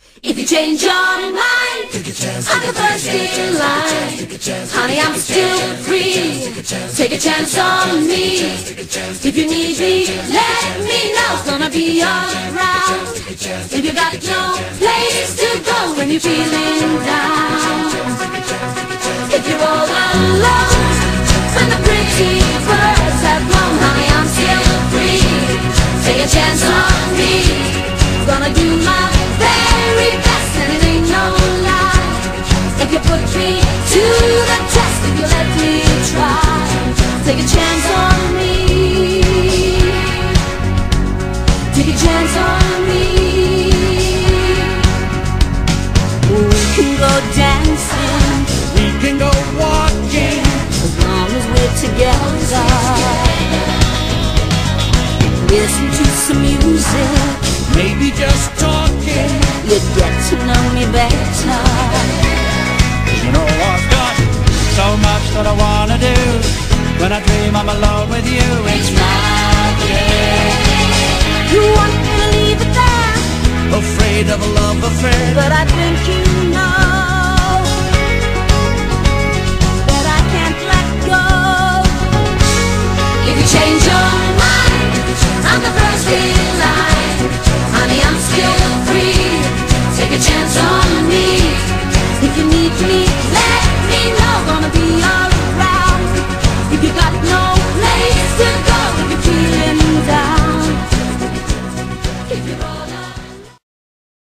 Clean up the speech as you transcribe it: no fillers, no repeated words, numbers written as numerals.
If you change your mind, I'm the first in line. Honey, I'm still free. Take a chance on me. If you need me, let me know. It's gonna be around. If you got no place to go when you're feeling down, if you're all alone when the pretty birds have flown, honey, I'm still free. Take a chance on me. Gonna do my very best, and it ain't no lie. If you put me to the test, if you let me try, take a chance on me. Take a chance on me. We can go dancing, We can go walking, as long as we're together. Listen to some music, maybe just talking. you'd get to know me better. You know I've got so much that I wanna do. When I dream I'm alone with you, it's magic. You want me to leave it there, Afraid of a love affair, but I think you know that I can't let go. If you change your mind, I'm the first in line. Honey, I'm still free. Take a chance on me. If you need me, let me know. Gonna be